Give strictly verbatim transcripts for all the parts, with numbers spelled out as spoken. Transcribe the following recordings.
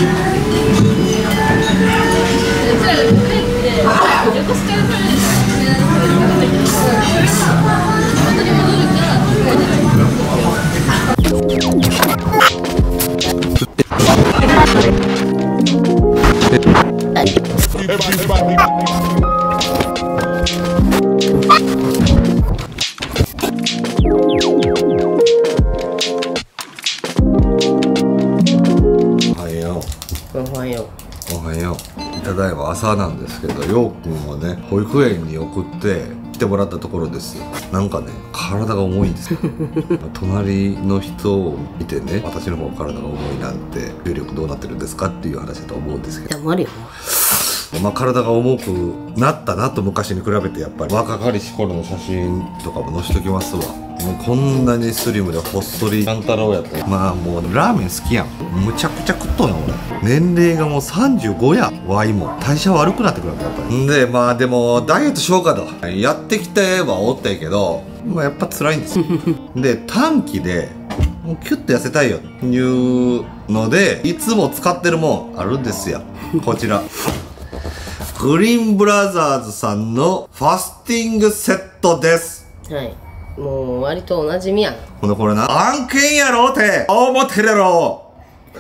おはよう。 おはよう。ただいま朝なんですけど、ようくんをね保育園に送って来てもらったところですよ。なんかね体が重いんですよ隣の人を見てね、私の方が体が重いなんて重力どうなってるんですかっていう話だと思うんですけど、 黙るよ。 まあ体が重くなったなと昔に比べて、やっぱり若かりし頃の写真とかも載せときますわ。もうこんなにスリムでほっそり勘太郎やったら、まあもうラーメン好きやん。むちゃくちゃ食っとんやん俺。年齢がもうさんじゅうごやわいも代謝悪くなってくるわけやっぱり。んでまあでもダイエットしようかとやってきてはおったんやけど、まあやっぱ辛いんですよで短期でもうキュッと痩せたいよというので、いつも使ってるもんあるんですよ。こちらグリーンブラザーズさんのファスティングセットです。 はい。もう割とおなじみやん。 ほんでこれな、案件やろって思ってるやろ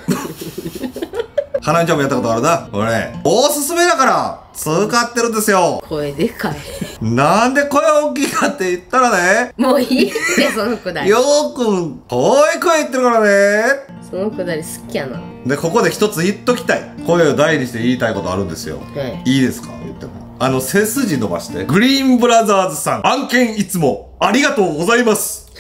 花見ちゃんもやったことあるな。これおすすめだから使ってるんですよ。 声でかいなんで声大きいかって言ったらね、 もういいってそのくだり。 よーくん声声言ってるからね。 そのくだり好きやな。 でここで一つ言っときたい、声を大にして言いたいことあるんですよ。 はい。 いいですか言っても。あの背筋伸ばして、グリーンブラザーズさん案件いつもありがとうございます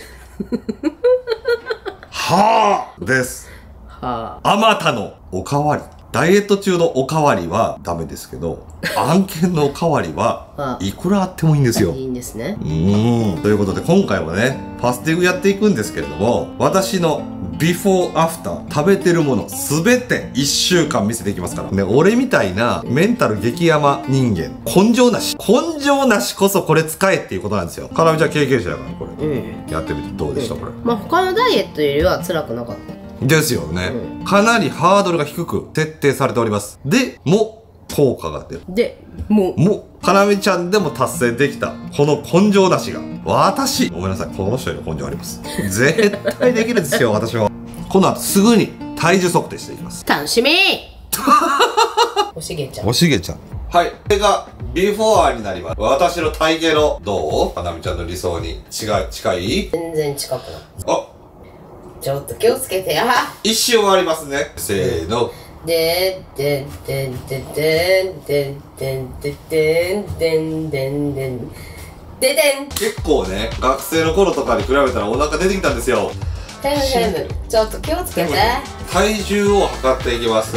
はあです。 はあまたのおかわり、ダイエット中のおかわりはダメですけど案件のおかわりはいくらあってもいいんですよ。 いいんですね。 うーんということで今回はねファスティングやっていくんですけれども、私のビフォーアフター食べてるものすべていっしゅうかん見せていきますからね。俺みたいなメンタル激ヤマ人間、根性なし根性なしこそこれ使えっていうことなんですよ。かなみちゃん経験者だからこれ、 うん。 やってみてどうでしたこれ。 まあ他のダイエットよりは辛くなかった。 ですよね、 うかなりハードルが低く設定されております。でも効果が出る。 で、もう。 もうかなみちゃんでも達成できたこの根性なしが、私ごめんなさい、この人より根性あります絶対できるんですよ私は。この後すぐに体重測定していきます。 楽しみおしげちゃん。 おしげちゃん、はい、これがビフォーになります。私の体型のどうかなみちゃんの理想に近い近い。 全然近くなった。 あ、 ちょっと気をつけてや。 一周終わりますね。せーの。 ででででででででででんでんでんででん。 結構ね学生の頃とかに比べたらお腹出てきたんですよ。 タイムタイム。ちょっと気をつけて。 体重を測っていきます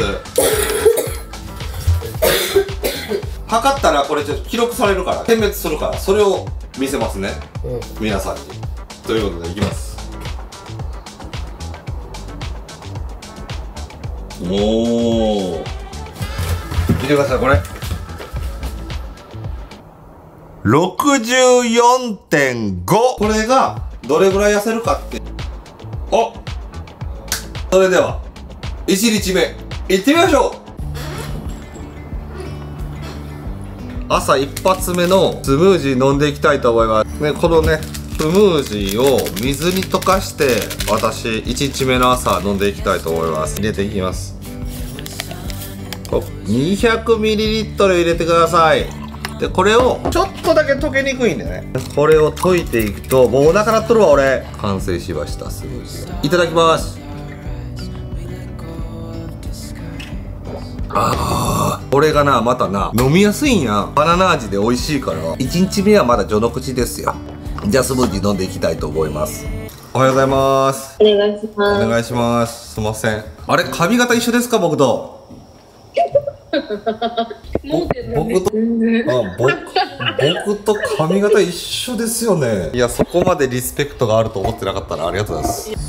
測ったらこれちょっと記録されるから点滅するから、それを見せますね、うん、皆さんに。ということでいきます。おお、見てくださいこれ ろくじゅうよんてんご。 これがどれぐらい痩せるかって。お、それではいちにちめいってみましょう。朝一発目のスムージー飲んでいきたいと思いますね。このねスムージーを水に溶かして私いちにちめの朝飲んでいきたいと思います。入れていきます。にひゃくミリリットル 入れてください。でこれをちょっとだけ溶けにくいんでね、これを溶いていくともうお腹鳴っとるわ俺。完成しましたスムージー。いただきます。あー、これがなまたな飲みやすいんや。バナナ味で美味しいからいちにちめはまだ序の口ですよ。じゃあスムージー飲んでいきたいと思います。おはようございます。 お願いします。 お願いします。すいません。あれ髪型一緒ですか僕と。僕とあ僕僕と髪型一緒ですよね。いやそこまでリスペクトがあると思ってなかったらありがとうございます。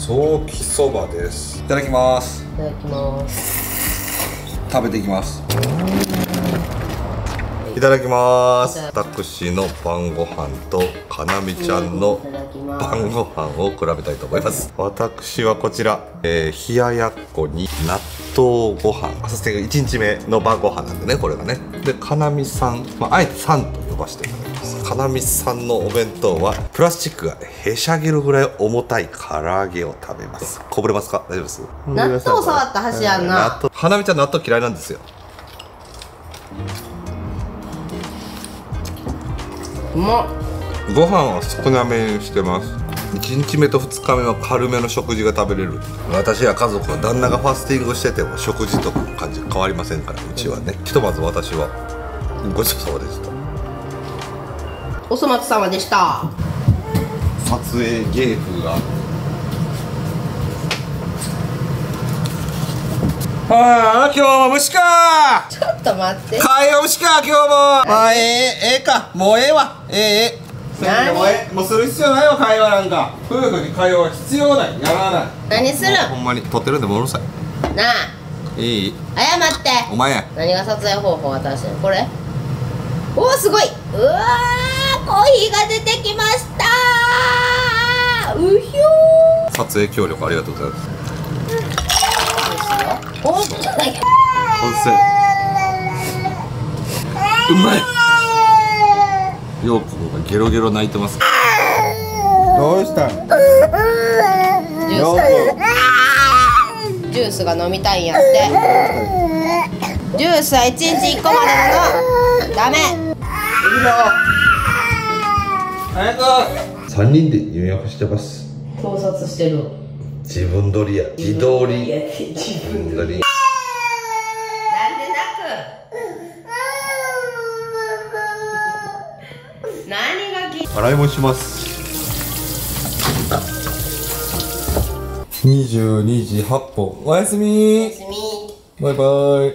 ソーキそばです。いただきます。 いただきます。 食べていきます。 いただきます。私の晩ご飯とかなみちゃんの晩ご飯を比べたいと思います。私はこちら、えー、冷ややっこに納豆ご飯、そしていちにちめの晩ご飯なんでね、これがね。でかなみさん、まあ、あえてさんと呼ばせていただきます。かなみさんのお弁当はプラスチックがへしゃげるぐらい重たい唐揚げを食べます。こぼれますか？大丈夫です？ 納豆触った箸やんな。 納豆、かなみちゃん納豆嫌いなんですよ。 うまっ。 ご飯は少なめにしてます。いちにちめとふつかめは軽めの食事が食べれる。私や家族は旦那がファスティングしてても食事とかの感じ変わりませんから、うちはね。ひとまず私はごちそうさまでした。 おそ松様でした。 撮影芸風がああ、今日も虫か。 ちょっと待って。 海洋虫か、今日も。まあ、ええ、ええか、もうええわ、ええ、ええ。 何？ もうええ、もうする必要ないわ、会話なんか。夫婦に会話は必要ない、やらない。 何するん？ ほんまに撮ってるんでもうるさい。 なあ。 いい。 謝って。 お前や。 何が撮影方法渡してる？これ？おお、すごい。うわー、コーヒーが出てきました。うひょー。 撮影協力ありがとうございます。 おっとだけ。 うまい。ようこがゲロゲロ泣いてます。どうしたん？ ジュース。ジュースが飲みたいんやって。ジュースはいちにちいっこまでなの。ダメ。 早く。さんにんで入浴してます。 盗撮してる。 自分撮りや。自撮り。 自分撮り。 なんで泣く？何がき？ 洗いもします。にじゅうにじはっぽん。おやすみ。 おやすみ。 バイバイ。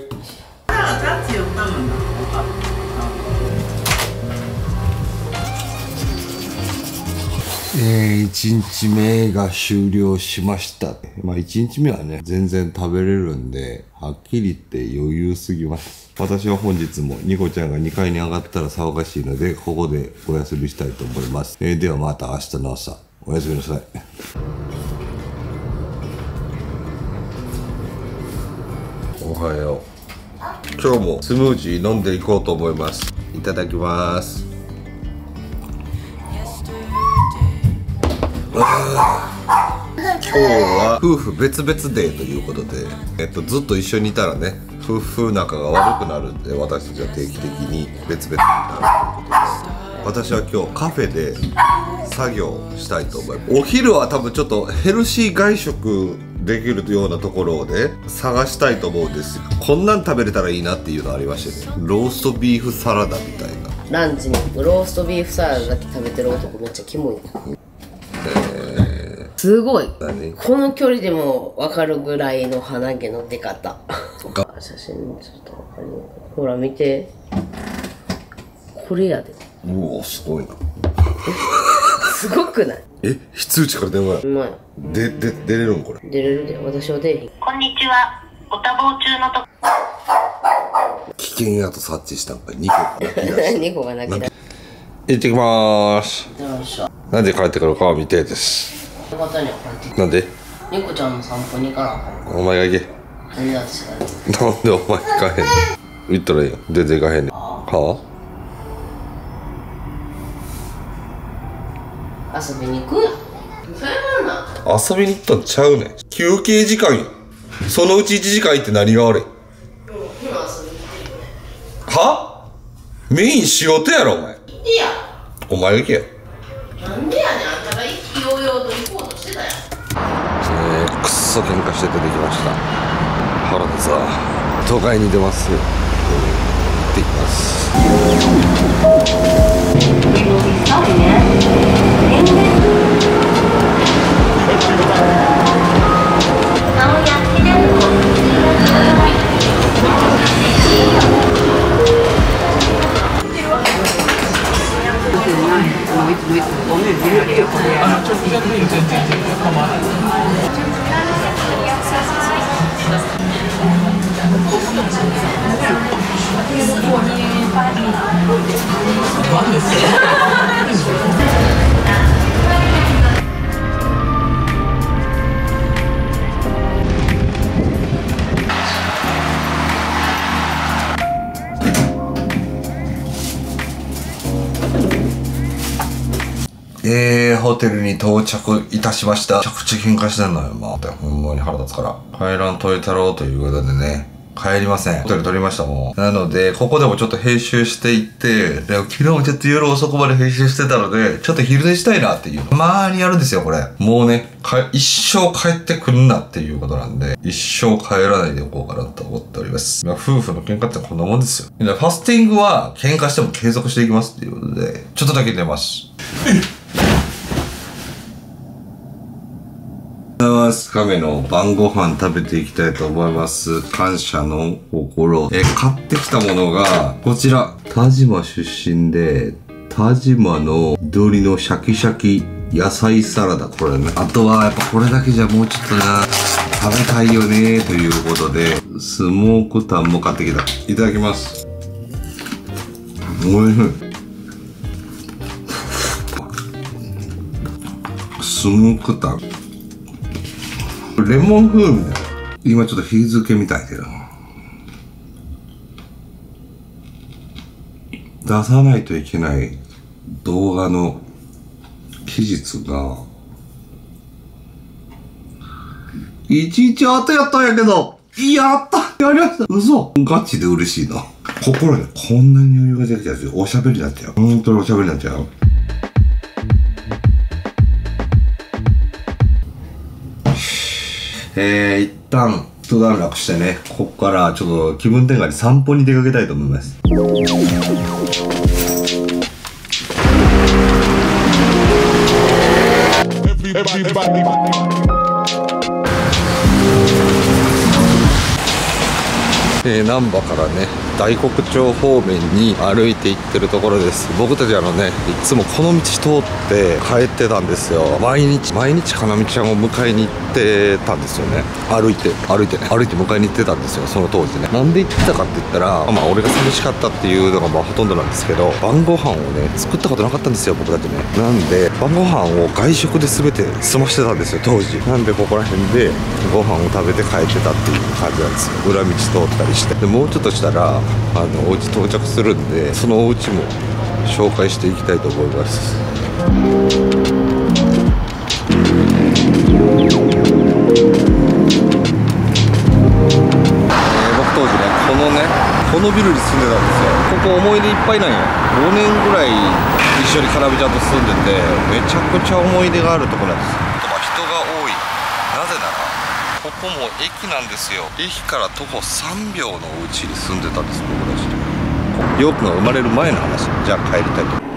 えー、いちにちめが終了しました。まあいちにちめはね、全然食べれるんで、はっきり言って余裕すぎます。私は本日もニコちゃんがにかいに上がったら騒がしいので、ここでお休みしたいと思います。えー、ではまた明日の朝、おやすみなさい。おはよう。今日もスムージー飲んでいこうと思います。いただきます。今日は夫婦別々デーということで、えっと、ずっと一緒にいたらね、夫婦仲が悪くなるんで、私たちは定期的に別々になるということです。私は今日カフェで作業したいと思います。お昼は多分ちょっとヘルシー外食できるようなところで探したいと思うんですよ。こんなん食べれたらいいなっていうのありましてね、ローストビーフサラダみたいな。 ランチにローストビーフサラダだけ食べてる男めっちゃキモい。すごい。この距離でも分かるぐらいの鼻毛の出方。写真ちょっと分かる。ほら見て。これやで。 うお、すごいな。 すごくない？ え、非通知から電話や。 うまい。 で、で、出れるんこれ。 出れるで。私は出えへん。 こんにちは。ご多忙中のと。 危険やと察知したんか、ニコが泣き出した。 ニコが泣き出し行ってきまーす。 た。よいしょ。 なんで帰ってくるかは未定です。 よかったね。 なんでニコちゃんの散歩に行かなあかん。 お前が行け。 なんで私が行く？ なんでお前行かへんの。行ったらいいよ。全然行かへんねん。はあ、遊びに行くやん。それなんな。 遊びに行ったんちゃうねん。休憩時間よ。そのうちいちじかん行って何が悪い。 今遊びに来てるよね。 はメイン仕事やろ、お前。 行ってや。 お前が行けや。 なんでやねん、あんたが意気揚々と行こうとしてたやん。 えー、くっそ喧嘩して出てきました。腹立つわ。都会に出ます。行ってきます。 えー、ホテルに到着いたしました。めちゃくちゃ喧嘩してんのよ、まあ。ほんまに腹立つから。帰らんといたろうということでね。帰りません。ホテル取りましたもん。なので、ここでもちょっと編集していって、でも昨日もちょっと夜遅くまで編集してたので、ちょっと昼寝したいなっていう。たまーにやるんですよ、これ。もうね、か一生帰ってくんなっていうことなんで、一生帰らないでおこうかなと思っております。まあ、夫婦の喧嘩ってこんなもんですよ。ファスティングは喧嘩しても継続していきますっていうことで、ちょっとだけ寝ます。亀の晩ご飯食べていきたいと思います。感謝の心。え、買ってきたものが、こちら。田島出身で、田島の鶏のシャキシャキ野菜サラダ。これね。あとは、やっぱこれだけじゃもうちょっとな、食べたいよね、ということで、スモークタンも買ってきた。いただきます。おいしい。スモークタン。レモン風味だよ。今ちょっと日付みたいけど。出さないといけない動画の期日が、いちいち後やったんやけど、やったやりました嘘ガチで嬉しいな。心でこんなに余裕ができたやつ、おしゃべりになっちゃう。本当におしゃべりになっちゃう。えー、一旦一段落してね、ここからちょっと気分転換に散歩に出かけたいと思います。えー、難波からね、大黒町方面に歩いて行ってるところです。僕たちあのね、いつもこの道通って帰ってたんですよ。毎日毎日かなみちゃんを迎えに行ってたんですよね。歩いて歩いてね歩いて迎えに行ってたんですよ、その当時ね。なんで行ってたかって言ったら、まあ俺が寂しかったっていうのがまあほとんどなんですけど、晩ご飯をね作ったことなかったんですよ、僕たちね。なんで晩ご飯を外食で全て済ましてたんですよ、当時。なんでここら辺でご飯を食べて帰ってたっていう感じなんですよ。裏道通ったりして。でもうちょっとしたらあのお家到着するんで、そのお家も紹介していきたいと思います。えー、僕当時ね、このねこのビルに住んでたんですよ。ここ思い出いっぱいなんや。ごねんぐらい一緒にかなみちゃんと住んでて、めちゃくちゃ思い出があるところなんです。まあ人が多い。なぜならここも駅なんですよ。駅から徒歩さんびょうのお家に住んでたんです、僕たち。ヨークが生まれる前の話。じゃあ帰りたいと。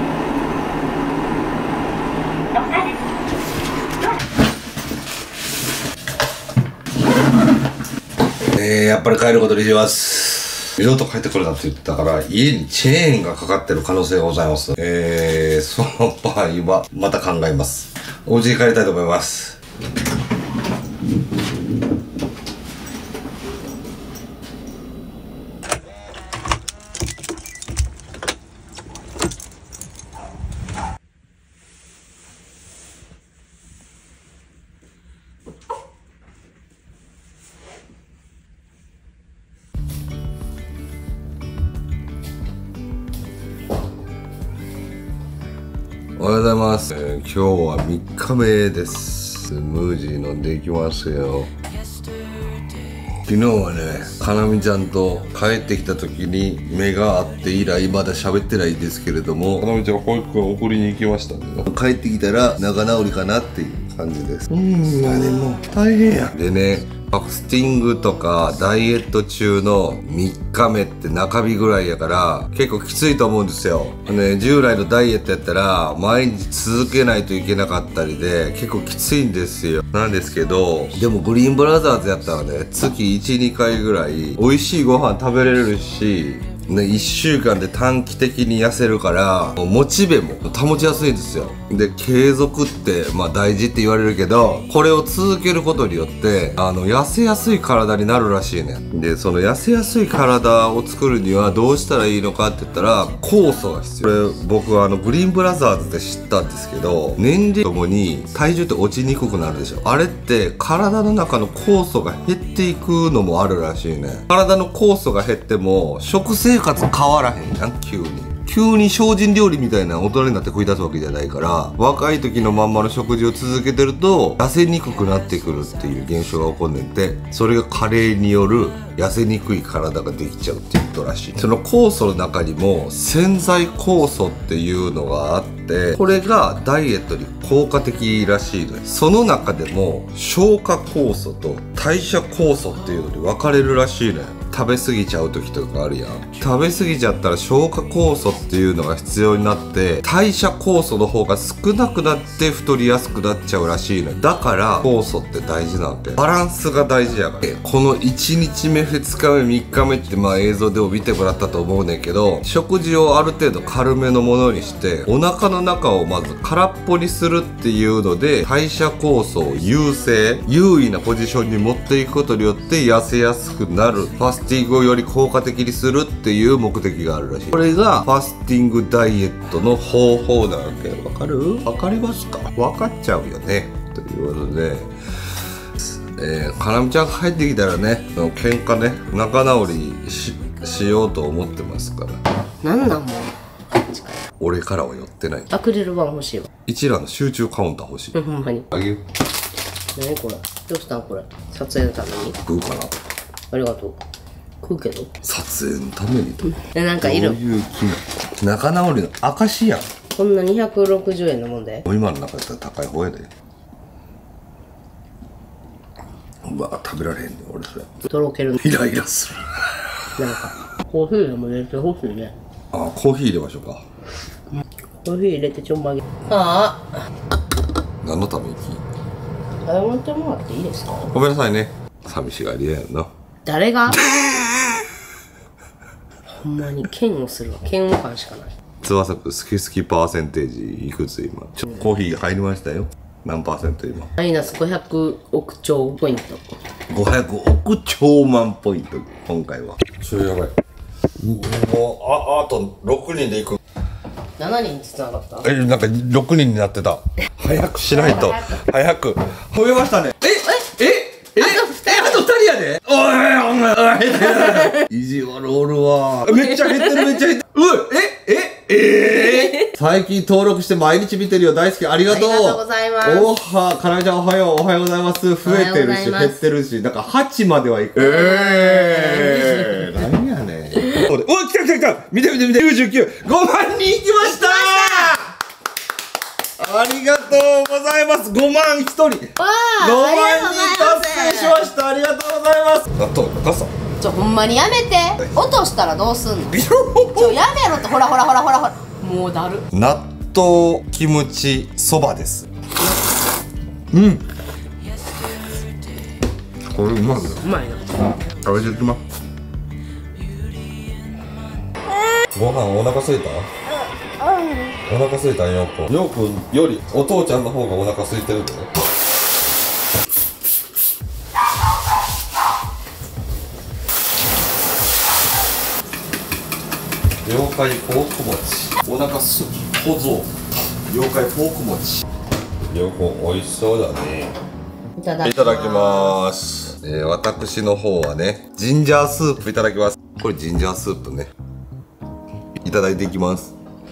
えー、やっぱり帰ることにします。二度と帰ってくるなって言ってたから、家にチェーンがかかってる可能性がございます。えー、その場合はまた考えます。お家に帰りたいと思います。おはようございます、えー、今日はみっかめです。スムージー飲んでいきますよ。昨日はね、かなみちゃんと帰ってきた時に目が合って以来まだ喋ってないんですけれども、かなみちゃん保育園送りに行きましたね。帰ってきたら仲直りかなっていう感じです。うん、まあでも大変やでね。ファスティングとかダイエット中のみっかめって中日ぐらいやから結構きついと思うんですよ。ね、従来のダイエットやったら毎日続けないといけなかったりで結構きついんですよ。なんですけど、でもグリーンブラザーズやったらね、月いち、にかいぐらい美味しいご飯食べれるし、 ね、いっしゅうかんで短期的に痩せるからモチベも保ちやすいんですよ。で継続ってまあ大事って言われるけど、これを続けることによってあの痩せやすい体になるらしいねん。でその痩せやすい体を作るにはどうしたらいいのかって言ったら酵素が必要。これ僕はあのグリーンブラザーズで知ったんですけど、年齢ともに体重って落ちにくくなるでしょ。あれって体の中の酵素が減っていくのもあるらしいね。体の酵素が減っても食生活変わらへんやん。急に急に精進料理みたいな大人になって食い出すわけじゃないから、若い時のまんまの食事を続けてると痩せにくくなってくるっていう現象が起こんねんて。それが加齢による痩せにくい体ができちゃうっていうことらしい。その酵素の中にも潜在酵素っていうのがあって、これがダイエットに効果的らしいのよ。その中でも消化酵素と代謝酵素っていうのに分かれるらしいのよ。食べ過ぎちゃう時とかあるやん。食べ過ぎちゃったら消化酵素っていうのが必要になって代謝酵素の方が少なくなって太りやすくなっちゃうらしいのよ。だから酵素って大事なんで、バランスが大事やから。このいちにちめふつかめみっかめってまあ映像でも見てもらったと思うねんけど、食事をある程度軽めのものにしてお腹の中をまず空っぽにするっていうので代謝酵素を優勢優位なポジションに持っていくことによって痩せやすくなる、ファスティングをより効果的にするっていう目的があるらしい。これがファスティングダイエットの方法なわけ。わかる？わかりますか？わかっちゃうよね。ということで、えー、かなみちゃん帰ってきたらね、その喧嘩ね、仲直り し, しようと思ってますから。 なんなんもう俺からは寄ってない。 アクリル板欲しいわ。 一覧の集中カウンター欲しい。 ほんまに。 あげる。 何これ、どうしたんこれ。撮影のために食うかな。 ありがとう。食うけど撮影のためにと。 え、なんかいる。 どういう気な。仲直りの証やん。 こんなにひゃくろくじゅうえんのもんで。 今の中だったら高い方やで。うわ食べられへんねん俺それ。 とろける。 イライラする。 なんかコーヒーでも入れてほしいね。 あ、コーヒー入れましょうか。 コーヒー入れてちょんまげ。ああ、 何のために謝ってもらっていいですか。 ごめんなさいね。寂しがり屋やな。 誰がほんまに嫌悪するわ。嫌悪感しかない。 翼くん好き好きパーセンテージいくつ今。ちょコーヒー入りましたよ。何パーセント今。 マイナスごひゃくおくちょうポイント。 ごひゃくおくちょうまんポイント今回は。ちょやばい。もうああとろくにんでいく。 しちにんつながった。 え、なんかろくにんになってた。早くしないと。早く。増えましたね。ええええあとふたりやで。おいお前おい。意地悪おるわ。めっちゃ減ってるめっちゃ減ってる。うええええ最近登録して毎日見てるよ。大好き。ありがとう。 ありがとうございます。 おはかなみちゃんおはよう。おはようございます。増えてるし減ってるし、なんかはちまではいく。ええ何やねん。お来た来た来た。見て見て見て。きゅうじゅうきゅう。ごまんにんいきました。ありがとうございます。ごまんひとり。 わあ、 ごまんにありがとうございます達成しました。ありがとうございます。あと傘。 ちょ、ほんまにやめて。落としたらどうすんの。ちょ、やめろって。ほらほらほらほらほら。もうだる。 納豆キムチそばです。うん。これうまいな。 うまいな。 食べていきます。ご飯お腹空いた？お腹空いたんようくん。ようくんよりお父ちゃんの方がお腹空いてるで。妖怪フォーク餅。お腹すき小僧。妖怪フォーク餅。ようくん美味しそうだね。 いただきます。 いただきます。えー、私の方はね、ジンジャースープいただきます。これジンジャースープね。いただいていきます。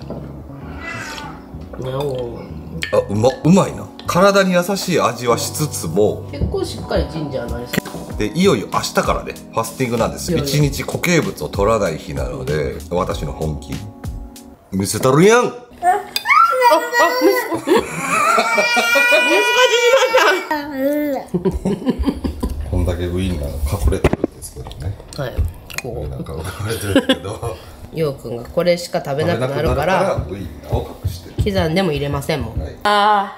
にゃお。 あ、うま、うまいな。体に優しい味はしつつも、 結構しっかりジンジャーの味する。 でいよいよ明日からねファスティングなんですよ。一日固形物を取らない日なので、私の本気見せたるやん。こんだけウインナーが隠れてるんですけどね。 はい。こなんか隠れてるけどう。ようくんがこれしか食べなくなるから。 ウインナーを隠してる。 刻んでも入れませんもん。 はい、 あ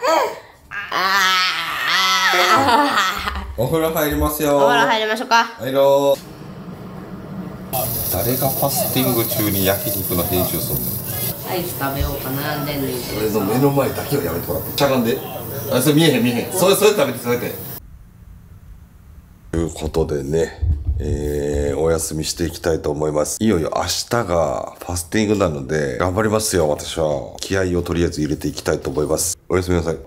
あ。 お風呂入りますよ。 お風呂入りましょうか。 入ろう。 誰がファスティング中に焼肉の編集するの？ アイス食べようか悩んでんねんけど。 俺の目の前だけはやめてもらって。しゃがんで。あ、それ見えへん見えへん。それそれ食べて食べて。ということでね、えー、お休みしていきたいと思います。いよいよ明日がファスティングなので頑張りますよ。私は気合をとりあえず入れていきたいと思います。おやすみなさい。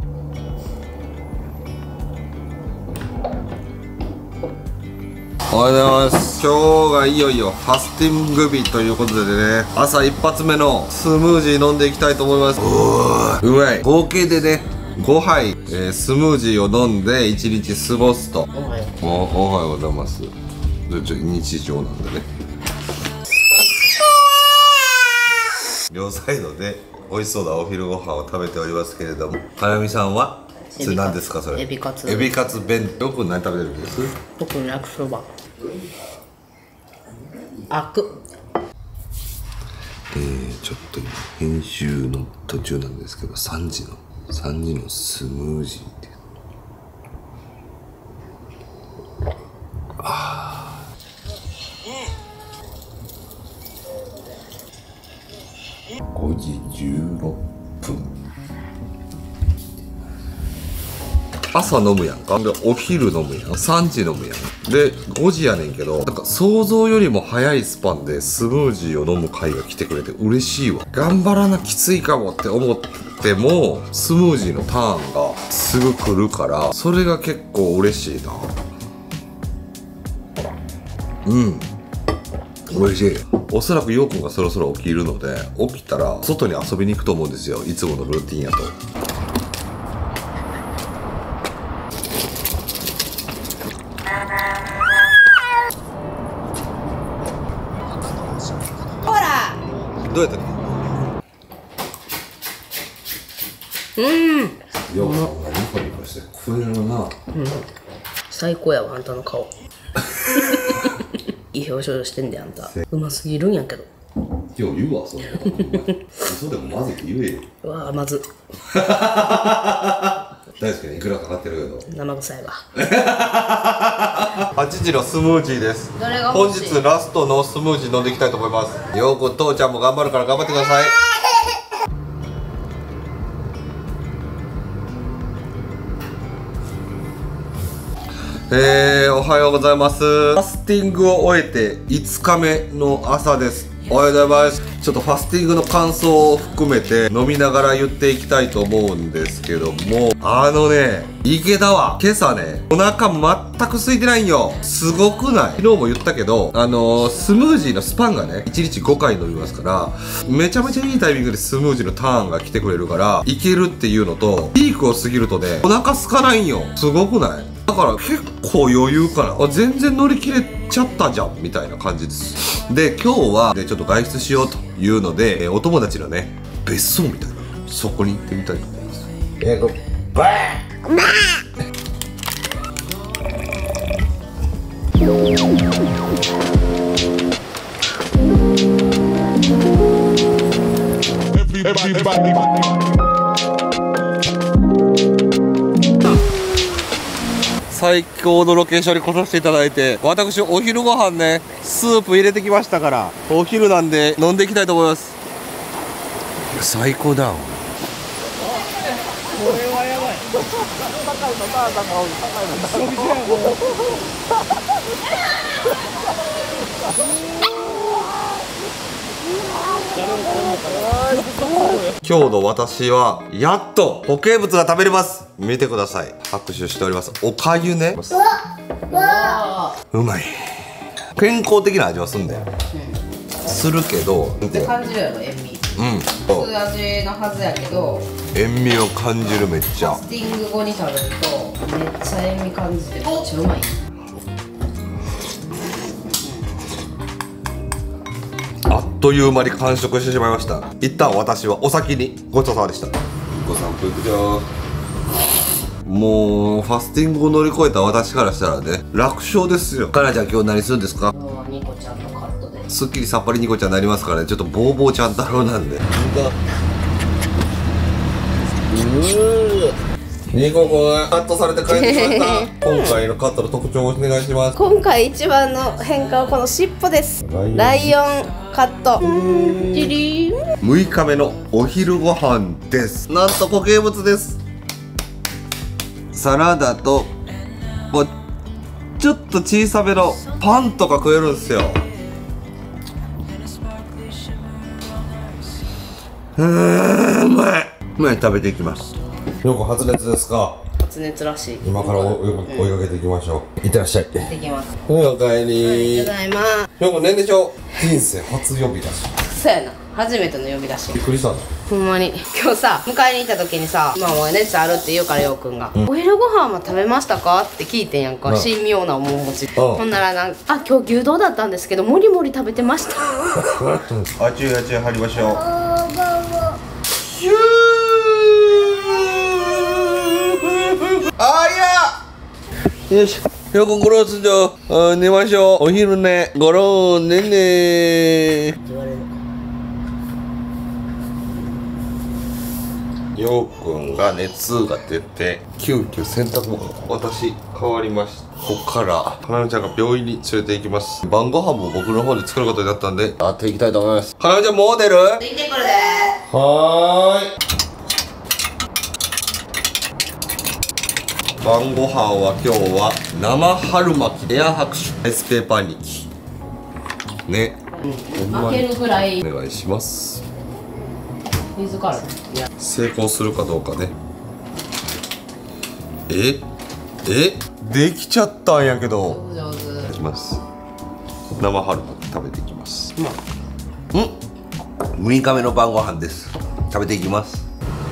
おはようございます。今日がいよいよファスティング日ということでね、朝一発目のスムージー飲んでいきたいと思います。うまい。合計でねごはい、えー、スムージーを飲んでいちにち過ごすと。おはよう、おはようございます。ちょ日常なんでね。両サイドで美味しそうなお昼ご飯を食べておりますけれども、かやみさんはそれ何ですか？それエビカツ。エビカツ弁当。よく何食べてるんです？ 僕の焼きそば。あく。 えー、ちょっと今編集の途中なんですけど、さんじのさんじのスムージーって。ああ。ごじじゅうろっぷん。朝飲むやんか。でお昼飲むやん。さんじ飲むやん。でごじやねんけど、なんか想像よりも早いスパンでスムージーを飲む会が来てくれて嬉しいわ。頑張らなきついかもって思ってもスムージーのターンがすぐ来るから、それが結構嬉しいな。うん、美味しい。おそらくようくんがそろそろ起きるので、起きたら外に遊びに行くと思うんですよ。いつものルーティンやと。 ほら。 どうやったっけ？うん。ようかんがニコニコして食えるな。うん。 最高やわ、あんたの顔。いい表情してんで、あんた。うますぎるんやけど。 今日言うわ、そんなこと。嘘でもまず言えよ。 うわぁ、まず。 大好きね、いくらかかってるけど。 生臭いわ。 はちじのスムージーです。本日ラストのスムージー飲んでいきたいと思います。ようくん、父ちゃんも頑張るから頑張ってください。えー、おはようございます。ファスティングを終えていつかめの朝です。おはようございます。ちょっとファスティングの感想を含めて飲みながら言っていきたいと思うんですけども、あのね、池田は今朝ね、お腹全く空いてないんよ。すごくない？昨日も言ったけど、あのー、スムージーのスパンがね、いちにちごかい飲みますから、めちゃめちゃいいタイミングでスムージーのターンが来てくれるから、いけるっていうのと、ピークを過ぎるとね、お腹空かないんよ。すごくない？だから結構余裕かな。あ、全然乗り切れちゃったじゃんみたいな感じです。で、今日はでちょっと外出しようというので、えー、お友達のね別荘みたいな、そこに行ってみたいと思います。えー、こバーン最高のロケーションに来させていただいて、私お昼ご飯ねスープ入れてきましたから、お昼なんで飲んでいきたいと思います。最高だ。これはやばい。高いのバーだもん。高いの今日の私はやっと固形物が食べれます。見てください、拍手しております。おかゆね、うまい。健康的な味はすんだよ、うん、するけど感じるやろ、塩味。 うん、 そういう味のはずやけど塩味を感じる。めっちゃファスティング後に食べるとめっちゃ塩味感じてめっちゃうまい。 あっという間に完食してしまいました。一旦私はお先にごちそうさまでした。ご散歩行くよ。もうファスティングを乗り越えた私からしたらね、楽勝ですよ。かなちゃん今日何するんですか？ 今日はニコちゃんのカットで。 すっきりさっぱりニコちゃんになりますからね。ちょっとボーボーちゃん太郎なんで。 ニココがカットされて帰ってきました今回のカットの特徴をお願いします。 今回一番の変化はこの尻尾です。ライオンカット。ジリーむいかめのお昼ご飯です。なんと固形物です。サラダとこうちょっと小さめのパンとか食えるんですよ。うーん、うまい。うまい。食べていきます。よく発熱ですか？ 発熱らしい。 今から追い追いかけていきましょう。いってらっしゃい。 できます。 はい、おかえり。 ただいま。 よくねんでしょ。人生初呼び出し。 そうやな。初めての呼び出し。 びっくりしたんだ。 ほんまに今日さ迎えに行った時にさ「まあもう熱ある」って言うからようくんが、うん「お昼ご飯は食べましたか?」って聞いてんやんか、うん、神妙な面持ち、うん、ほんならなんか「あ今日牛丼だったんですけどもりもり食べてました」 あちゅうあちゅう貼りましょう。シューあーいやよしよくゴロスじゃ寝ましょう。お昼寝ゴロねんねー言われるのか。ようくんが熱が出て急遽洗濯物私変わりました。ここからかなめちゃんが病院に連れて行きます。晩ご飯も僕の方で作ることになったんで会っていきたいと思います。かなめちゃんもう出る？ 行ってくるでー。 はーい。晩ご飯は今日は生春巻きエア拍手ライスペーパーにきね、 うん、開けるぐらいお願いします。 水から成功するかどうかね。ええできちゃったんやけど。 上手上手。 いただきます。生春巻き食べていきます。うん、むいかめの晩ご飯です。食べていきます。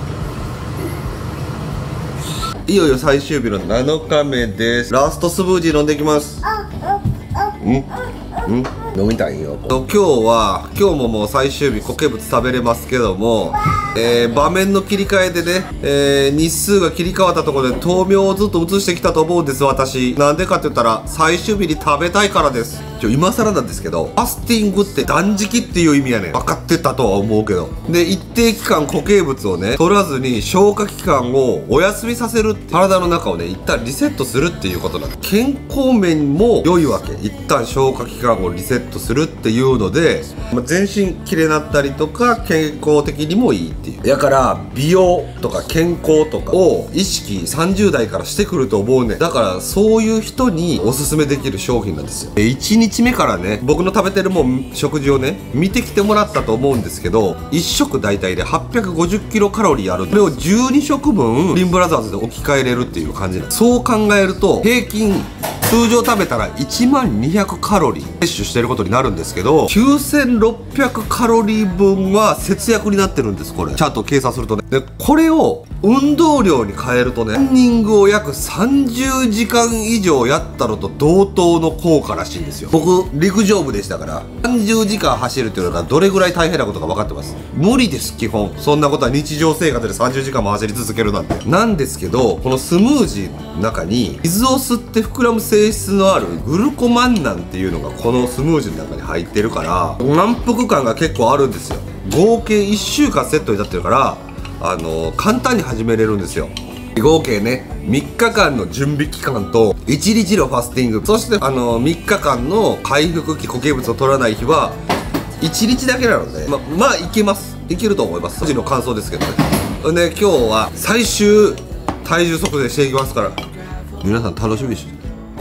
いよいよ最終日のなのかめです。ラストスムージー飲んでいきます。うんうん飲みたいよ。今日は今日ももう最終日固形物食べれますけども、えー、場面の切り替えでね、えー、日数が切り替わったところで豆苗をずっと移してきたと思うんです。私なんでかって言ったら最終日に食べたいからです。ちょ今更なんですけど、ファスティングって断食っていう意味やねん。分かってたとは思うけど、で一定期間固形物をね取らずに消化期間をお休みさせるって、体の中をね一旦リセットするっていうことなんです。健康面も良いわけ。一旦消化期間をリセットするっていうので、まあ、全身きれいになったりとか健康的にもいいっていう。だから美容とか健康とかを意識さんじゅう代からしてくると思うねん。だからそういう人におすすめできる商品なんですよ。いちにちめからね僕の食べてるもん食事をね見てきてもらったと思うんですけど、いっ食大体ではっぴゃくごじゅっキロカロリーある。これをじゅうに食分リンブラザーズで置き換えれるっていう感じなんです。そう考えると平均通常食べたらいちまんにひゃくカロリー摂取してることになるんですけど、きゅうせんろっぴゃくカロリー分は節約になってるんです。これちゃんと計算するとね。でこれを運動量に変えるとね、ランニングを約さんじゅうじかん以上やったのと同等の効果らしいんですよ。僕陸上部でしたからさんじゅうじかん走るっていうのがどれぐらい大変なことか分かってます。無理です基本。そんなことは日常生活でさんじゅうじかんも走り続けるなんて。なんですけどこのスムージーの中に水を吸って膨らむ性質のあるグルコマンナンっていうのがこのスムージーの中に入ってるから満腹感が結構あるんですよ。合計いっしゅうかんセットになってるからあのー、簡単に始めれるんですよ。合計ねみっかかんの準備期間といちにちのファスティング、そしてあのー、みっかかんの回復期固形物を取らない日はいちにちだけなので、ま、まあいけます。いけると思います。当時の感想ですけどね。で今日は最終体重測定していきますから皆さん楽しみにして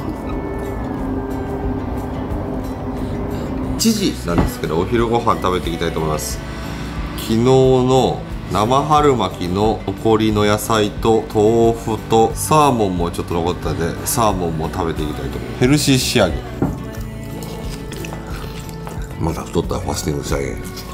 いちじなんですけど、お昼ご飯食べていきたいと思います。昨日の生春巻きの残りの野菜と豆腐とサーモンもちょっと残ったんでサーモンも食べていきたいと思います。ヘルシー仕上げ。まだ太ったらファスティング仕上げ、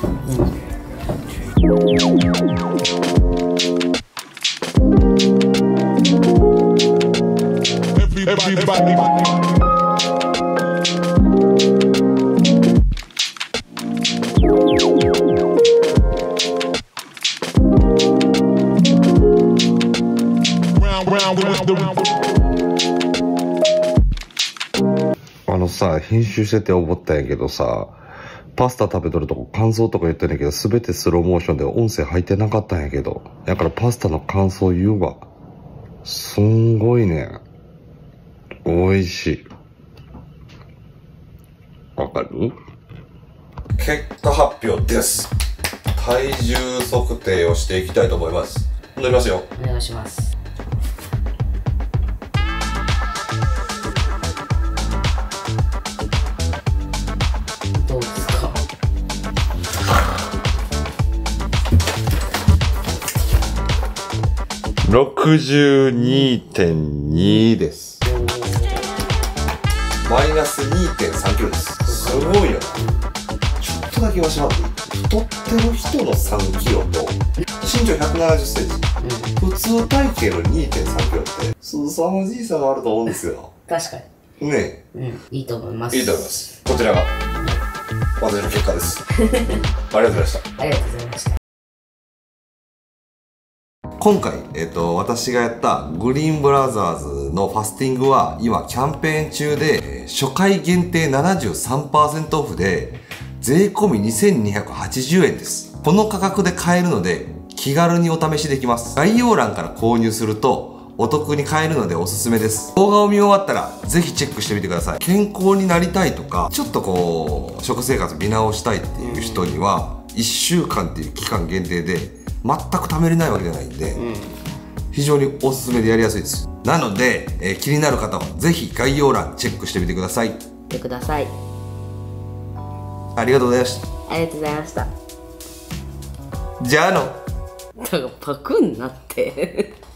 あのさ編集してて思ったんやけどさ、パスタ食べとるとこ感想とか言ってんだけど全てスローモーションで音声入ってなかったんやけど、だからパスタの感想言うわ。 すんごいね。美味しい。わかる？結果発表です。体重測定をしていきたいと思います。飲みますよ。 お願いします。どうですか？ ろくじゅうにてんに です。マイナス にてんさんキロです。すごいよな。ちょっとだけ言わしてもらっていい？太ってる人のさんキロと身長ひゃくななじゅっセンチ、うん、普通体型の にてんさんキロってすさまじい差があると思うんですよ。 確かにねえ、 うん、いいと思います。 いいと思います。こちらが私の結果です。ありがとうございました。 ありがとうございました。 今回、えっと、私がやったグリーンブラザーズのファスティングは今キャンペーン中で初回限定 ななじゅうさんパーセント オフで税込みにせんにひゃくはちじゅうえんです。この価格で買えるので気軽にお試しできます。概要欄から購入するとお得に買えるのでおすすめです。動画を見終わったらぜひチェックしてみてください。健康になりたいとかちょっとこう食生活見直したいっていう人にはいっしゅうかんっていう期間限定で全く貯めれないわけじゃないんで、うん、非常におすすめでやりやすいです。なので、えー、気になる方はぜひ概要欄チェックしてみてください。 見てください。 ありがとうございました。 ありがとうございました。 じゃあのだからパクんなって